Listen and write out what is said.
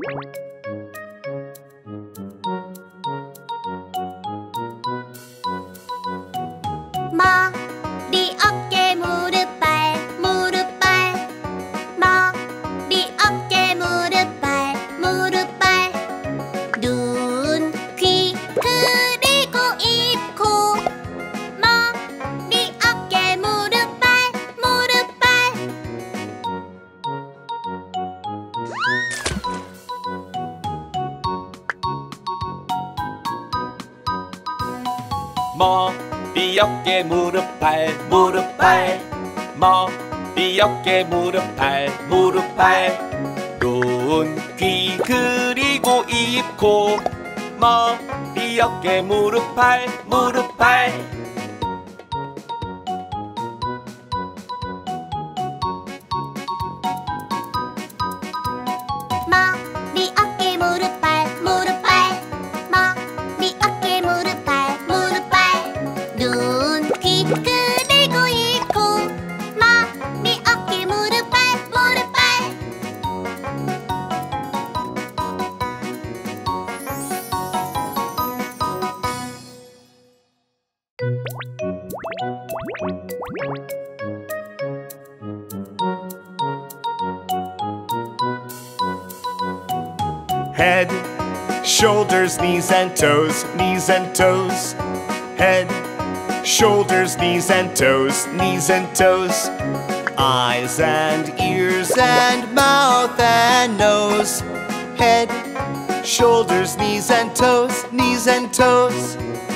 머리, 어깨, 무릎, 발, 무릎, 발. 머리, 어깨, 무릎, 발, 무릎, 발. 눈, 귀, 그리고 입, 코. 머리, 어깨, 무릎, 발, 무릎, 발. 머리, 어깨, 무릎, 발, 무릎, 발. 머리, 어깨, 무릎, 발, 무릎, 발. 눈, 귀, 그리고 입, 코. 머리, 어깨, 무릎, 발, 무릎, 발. 머리, 어깨, 무릎, 발, 무릎, 발. 머리, 어깨, 무릎, 발, 무릎, 발. 눈, 귀, 그리고 입, 코. 머리, 어깨, 무릎, 발, 무릎, 발. Head, shoulders, knees and toes, knees and toes. Head, shoulders, knees and toes, knees and toes. Eyes and ears and mouth and nose. Head, shoulders, knees and toes, knees and toes.